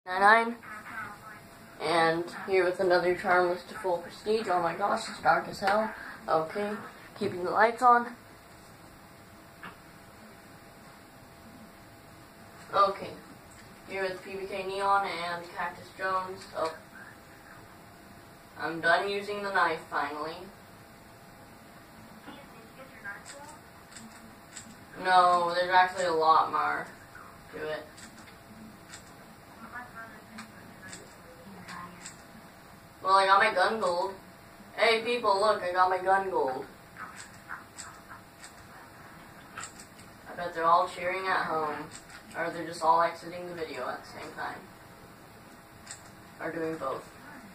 99, and here with another Charmless to Full Prestige. Oh my gosh, it's dark as hell. Okay, keeping the lights on. Okay, here with PBK Neon and Cactus Jones. Oh, I'm done using the knife finally. No, there's actually a lot more to it. Well, I got my gun gold. Hey people, look, I got my gun gold. I bet they're all cheering at home. Or they're just all exiting the video at the same time. Or doing both.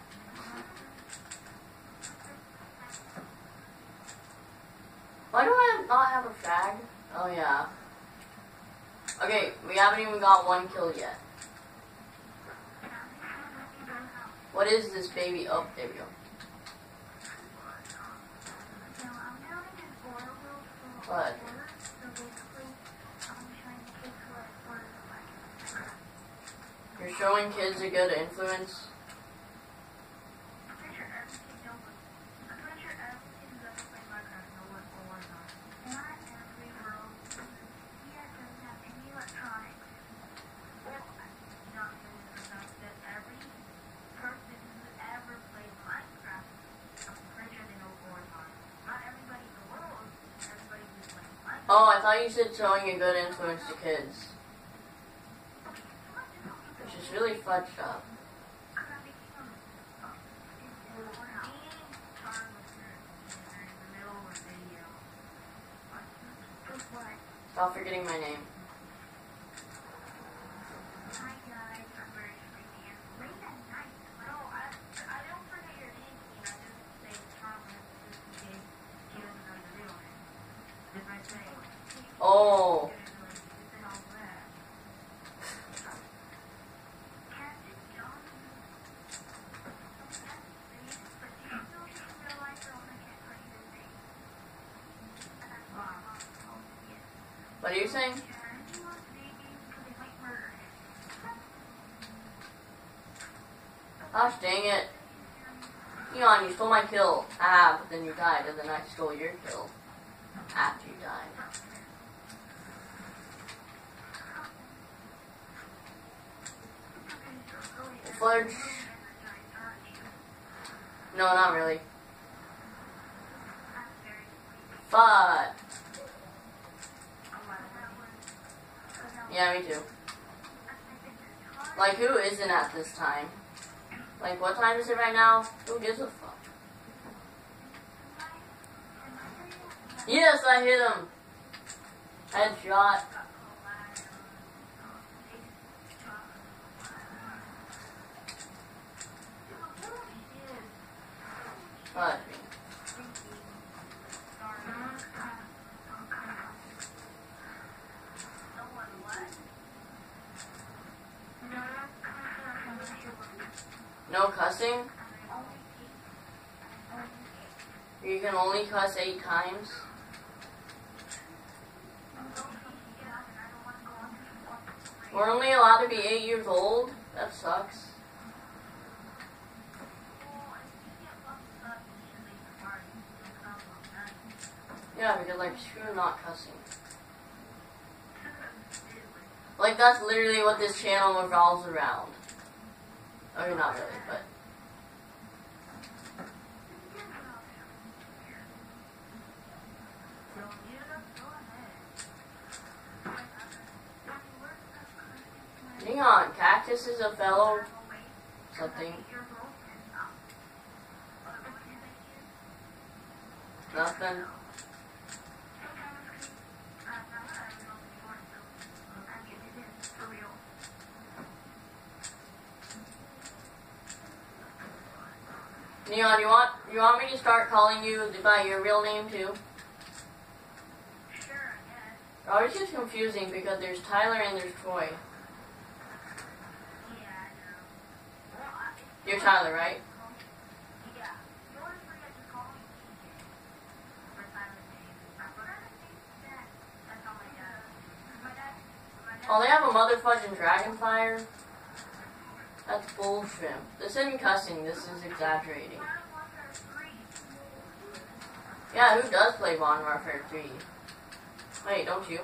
Why do I not have a frag? Oh yeah. Okay, we haven't even got one kill yet. What is this baby? Oh, there we go. What? You're showing kids a good influence? Oh, I thought you said showing a good influence to kids. Which is really fudged up. Stop forgetting my name. Oh. What are you saying? Gosh dang it. Neon, you stole my kill. Ah, but then you died, and then I stole your kill. After you died. Fudge. No, not really. But yeah, me too. Like, who isn't at this time? Like, what time is it right now? Who gives a fuck? Yes, I hit him. Headshot. What? No cussing? You can only cuss 8 times? We're only allowed to be 8 years old? That sucks. Yeah, because like, screw not cussing. Like, that's literally what this channel revolves around. Okay, not really, but... Hang on, Cactus is a fellow... something. Nothing. Neon, you want me to start calling you by your real name too? Sure, I guess. Always gets confusing because there's Tyler and there's Troy. Yeah, I know. Well, you're Tyler, right? Yeah. You always forget to call me TJ for Tyler's name. That's all my dad. My dad Oh, they have a motherfucking dragon fire? That's bullshit. This isn't cussing, this is exaggerating. Yeah, who does play Modern Warfare 3? Wait, don't you?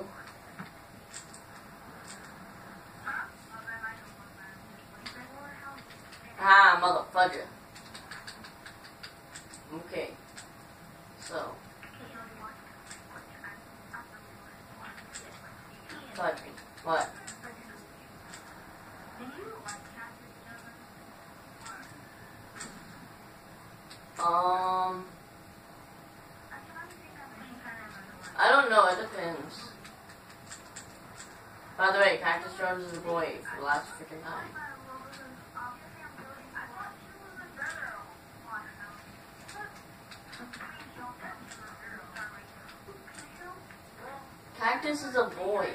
Ah, motherfucker. Okay. So. Fudge me. What? I don't know, it depends. By the way, Cactus Jones is a boy for the last freaking time. Cactus is a boy.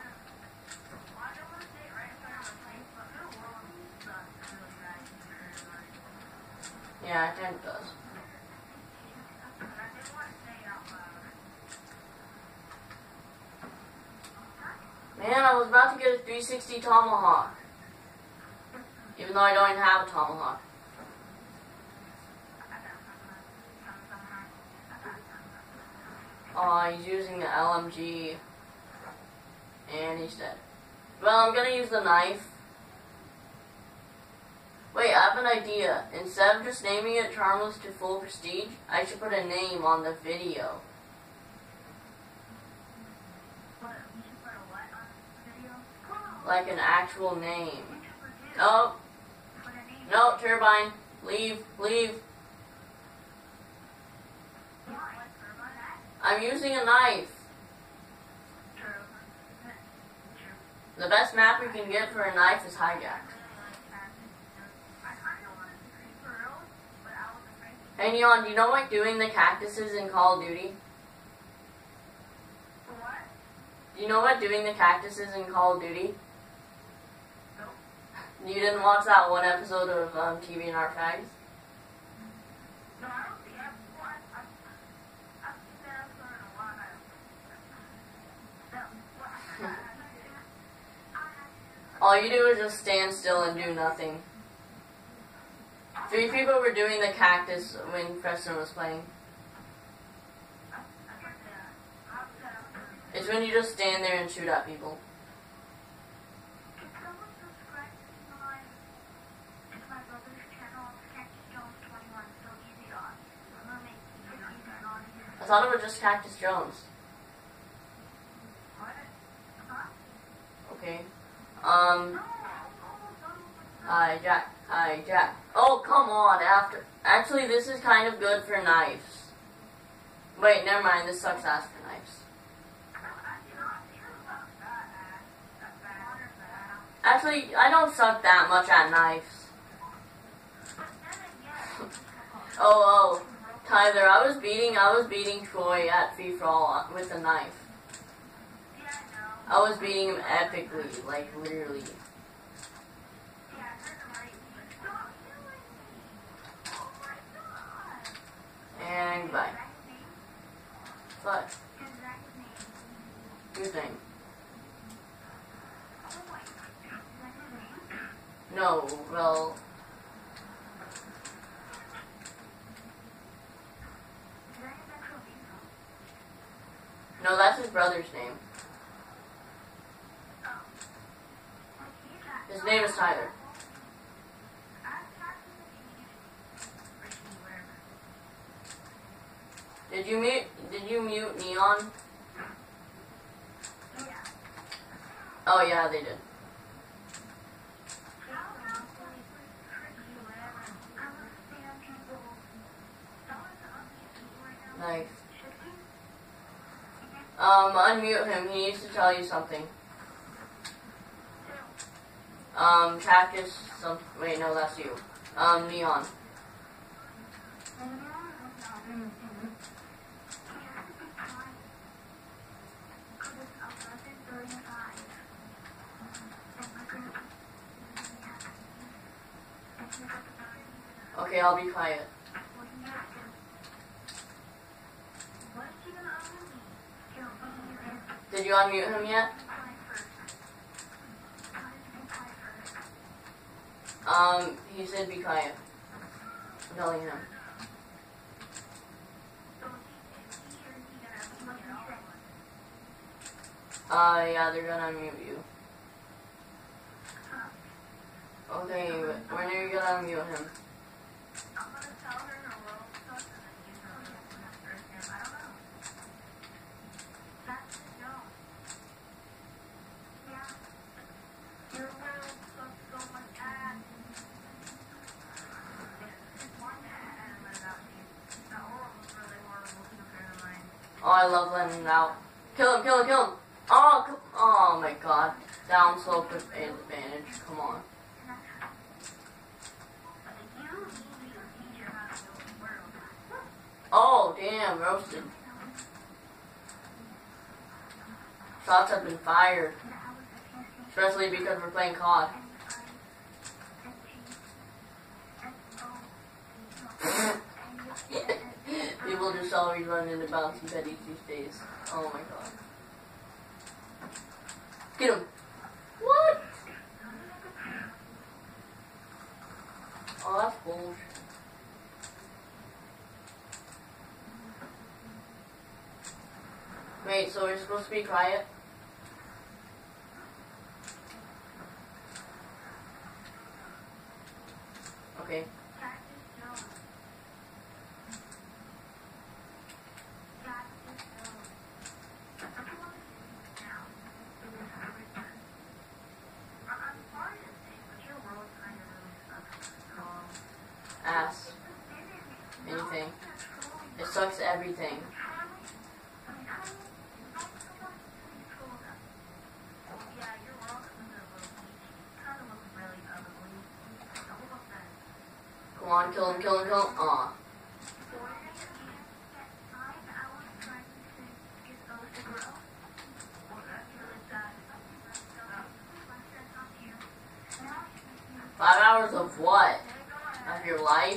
Yeah, it kind of does. Man, I was about to get a 360 Tomahawk. Even though I don't even have a Tomahawk. Oh, he's using the LMG. And he's dead. Well, I'm gonna use the knife. Wait, I have an idea. Instead of just naming it Charmless to Full Prestige, I should put a name on the video. Like an actual name. Oh. No, Turbine. Leave, leave. I'm using a knife. The best map we can get for a knife is Hijacked. Hey Neon, do you know what doing the cactuses in Call of Duty? What? Do you know what doing the cactuses in Call of Duty? No. You didn't watch that one episode of TV and Art Fags? No, I don't think I've seen that episode in a while. All you do is just stand still and do nothing. 3 people were doing the cactus when Preston was playing. It's when you just stand there and shoot at people. I thought it was just Cactus Jones. Okay. Hi, Jack. Hi, Jack. Oh, come on. Actually, this is kind of good for knives. Wait, never mind. This sucks ass for knives. Actually, I don't suck that much at knives. Oh, Tyler, I was beating Troy at Free For All with a knife. I was beating him epically, like literally. And bye. But good thing. No, well. No, that's his brother's name. His name is Tyler. Did you mute Neon? Oh yeah, they did. Nice. Unmute him. He needs to tell you something. Cactus. Wait, no, that's you. Neon. Okay, I'll be quiet. Did you unmute him yet? He said be quiet. I'm telling him. Yeah, they're gonna unmute you. Okay, when are you gonna unmute him? I'm gonna tell her her world sucks and then use her first name. I don't know. That's no. Yeah. Your world sucks so much ass. Oh, I love letting him out. Kill him, kill him, kill him! Oh my god. Down slope advantage. Come on. Oh, damn, roasted. Shots have been fired. Especially because we're playing COD. People just always run into bouncy betties these days. Oh my god. Get him! What? Oh, that's bullshit. Wait, so we're supposed to be quiet? Okay. Ass. Anything. It sucks everything. Come on, kill him, kill him, kill him. Aw. 5 hours of what? Of your life?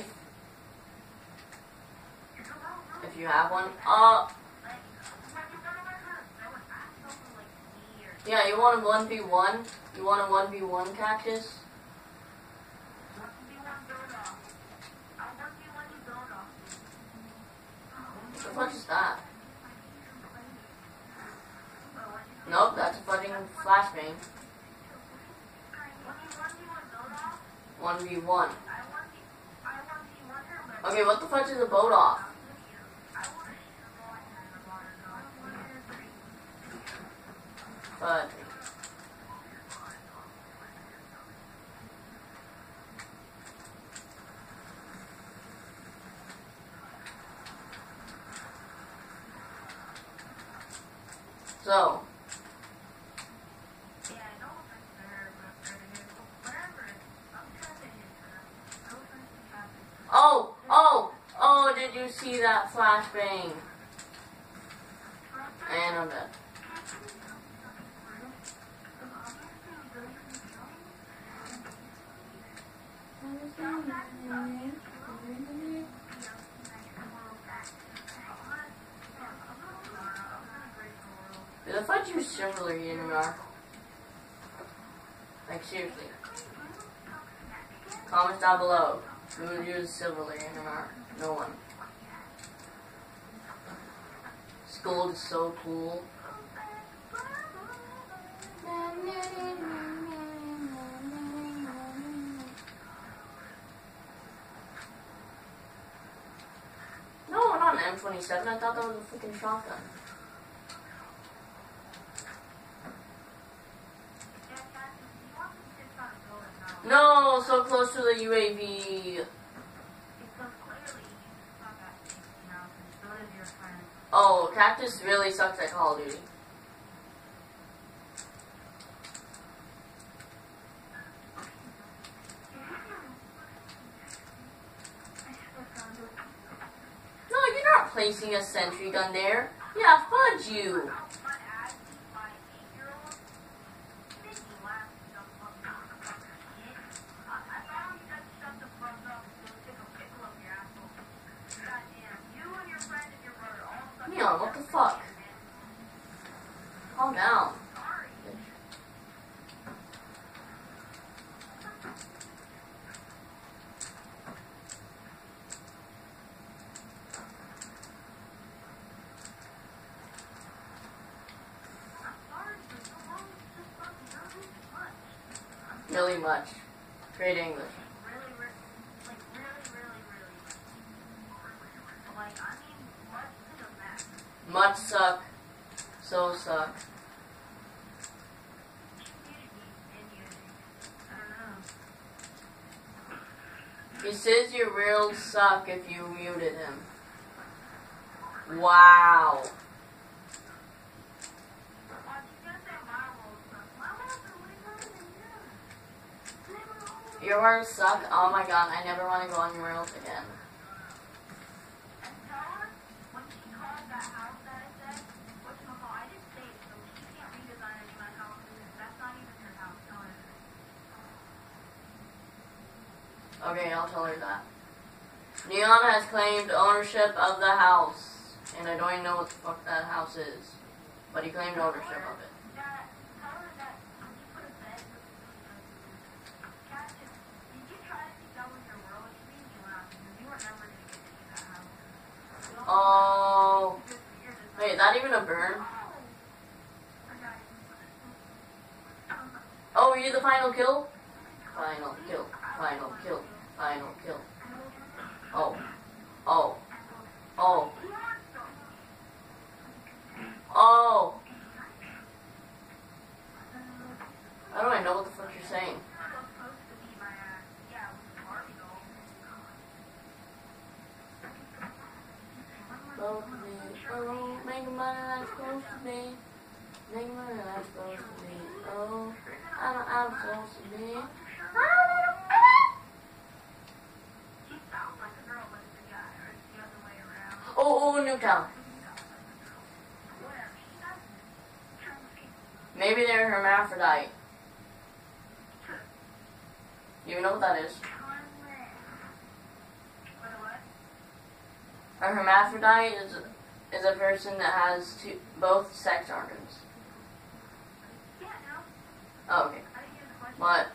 If you have one? Yeah, you want a 1v1? You want a 1v1 cactus? What the fuck is that? Nope, that's a fucking flashbang. 1v1. Okay, what the fuck is a boat off? But so oh, did you see that flashbang? And I'm dead. Did the fuck use chivalry in NMR? Like, seriously. Comments down below. Who would use chivalry in NMR? No one. Gold is so cool. No, not an M27. I thought that was a freaking shotgun. No, so close to the UAV. Oh, Cactus really sucks at Call of Duty. No, you're not placing a sentry gun there. Yeah, fudge you. Neon, what the fuck? Calm down. really much. Great English. Really, really, like really. Like, I mean, much to the max. Much suck. So suck. He says you real suck if you muted him. Wow. Your words suck. Oh my god, I never want to go on your world again. Okay, I'll tell her that. Neon has claimed ownership of the house. And I don't even know what the fuck that house is. But he claimed ownership of it. Oh. Wait, is that even a burn? Oh, you did the final kill? Final kill. Final kill. Final kill. Oh. Oh. Oh. Oh. How do I know what the fuck you're saying? Close to me. Oh, make my life close to me. Make my life close to me. Oh, I'm close to me. Oh, Newtown. Maybe they're hermaphrodite. You know what that is? A hermaphrodite is a person that has both sex organs. Oh, okay. What?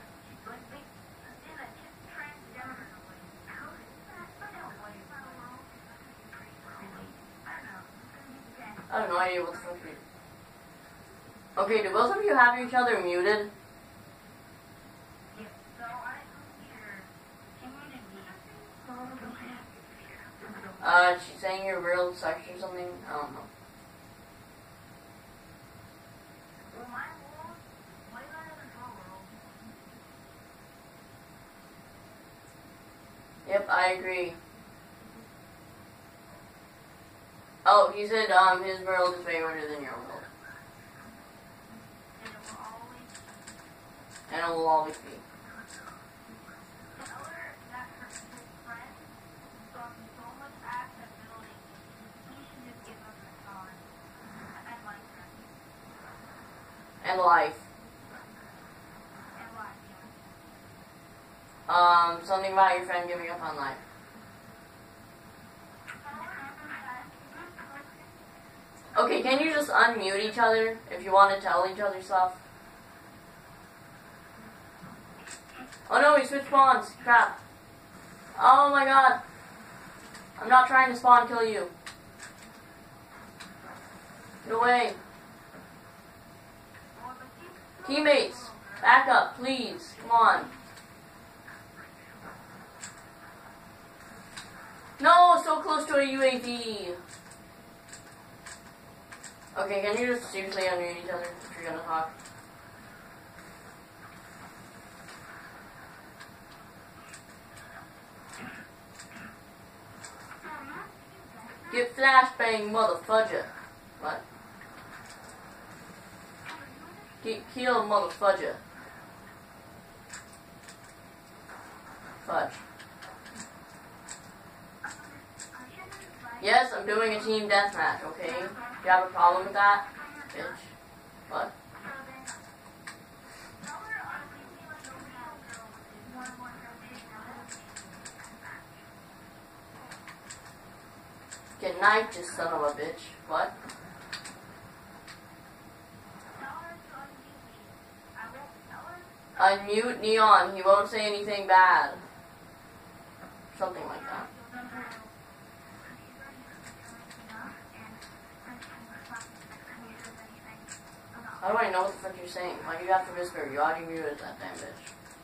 I have no idea what the fuck you... Okay, do both of you have each other muted? She's saying you're real sex or something? I don't know. Yep, I agree. Oh, he said his world is way better than your world. And it will always be. And life. Something about your friend giving up on life. Okay, can you just unmute each other if you want to tell each other stuff? Oh no, we switched spawns. Crap. Oh my god. I'm not trying to spawn kill you. Get away. Teammates, back up, please. Come on. No, so close to a UAV. Okay, can you just seriously unmute each other if you're gonna talk? Get flashbang, motherfudger. What? Get killed, motherfudger. Fudge. Yes, I'm doing a team deathmatch, okay? You have a problem with that? Bitch. What? Get knifed, you son of a bitch. What? Unmute Neon. He won't say anything bad. Something like that. How do I know what the fuck you're saying? Why do you have to whisper? You already muted that damn bitch.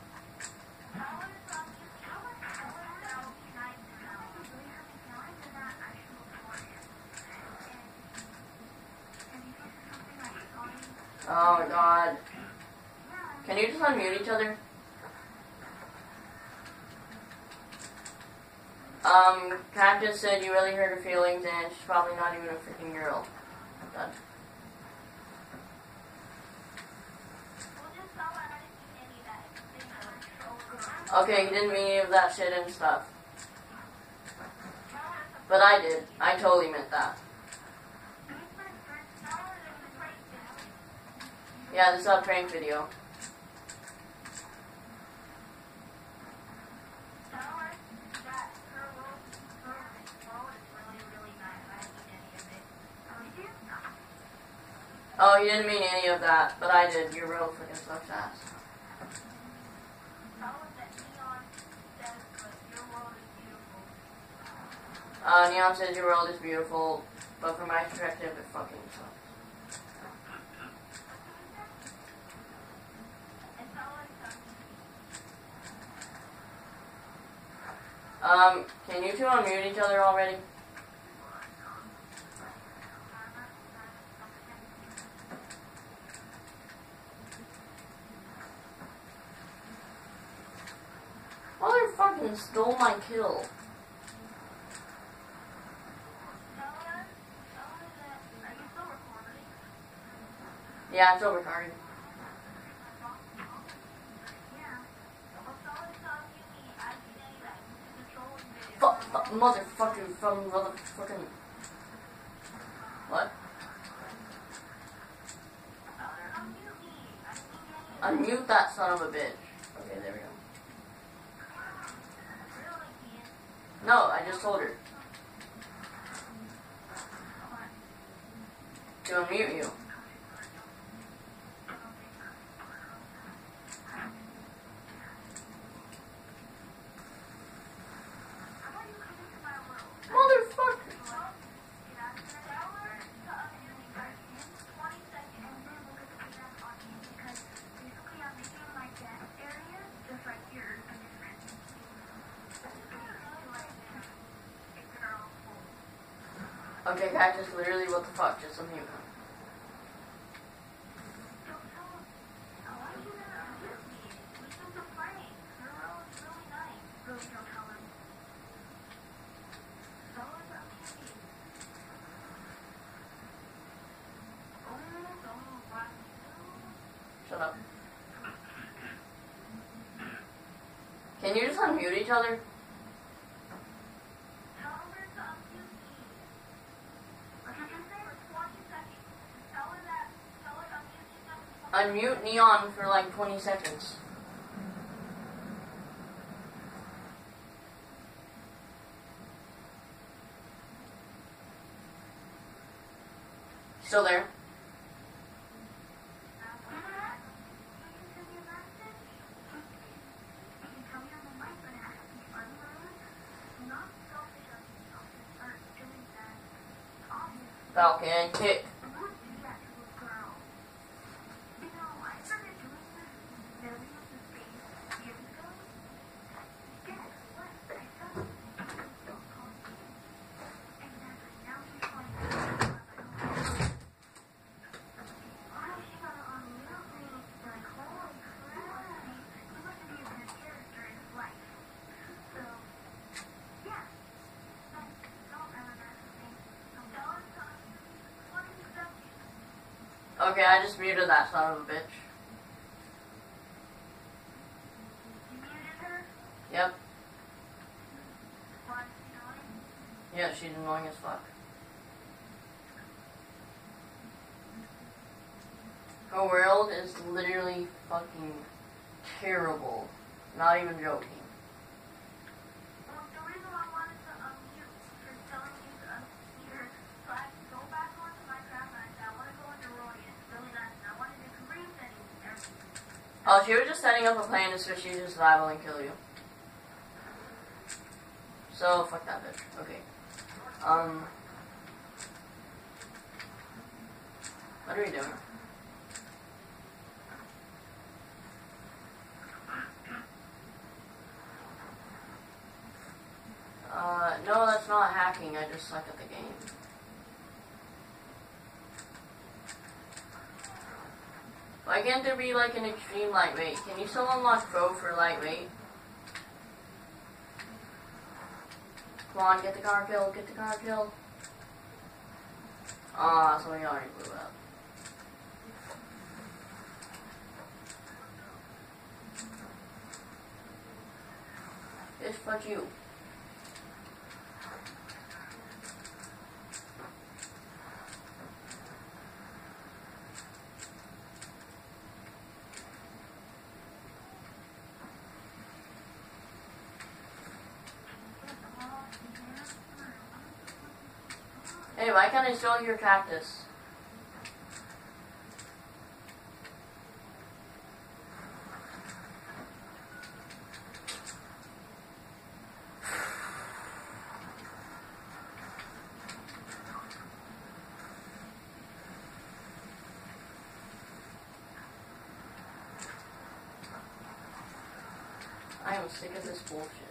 Oh god. Can you just unmute each other? Cactus said you really hurt her feelings and she's probably not even a freaking girl. Done. Okay, he didn't mean any of that shit and stuff. But I did. I totally meant that. Yeah, this is a prank video. Oh, you didn't mean any of that, but I did. Your road freaking sucks ass. Neon says your world is beautiful, but from my perspective, it fucking sucks. Can you two unmute each other already? Motherfucking stole my kill. Yeah, it's over, Cardi. Motherfucking from motherfucking. What? Unmute that son of a bitch. Okay, there we go. No, I just told her to unmute you. Okay, Cactus, literally, what the fuck? Just unmute him. Shut up. Can you just unmute each other? Unmute Neon for like 20 seconds. Still there? Falcon, kick. Okay, I just muted that son of a bitch. You muted her? Yep. Why is she annoying? Yeah, she's annoying as fuck. Her world is literally fucking terrible. Not even joking. Well, the reason I wanted to unmute is telling you to unmute her so I can go back onto Minecraft and I said I want to go into Rory. It's really nice and I wanted to agree with everything. Oh, she was just setting up a plan so she just survival and kill you. So, fuck that bitch. Okay. What are we doing? No, that's not hacking. I just suck at the game. Why can't there be like an extreme lightweight? Can you still unlock pro for lightweight? Come on, get the car kill, get the car kill. Ah, so he already blew up. Bitch, fuck you. Hey, why can't I steal your cactus? I am sick of this bullshit.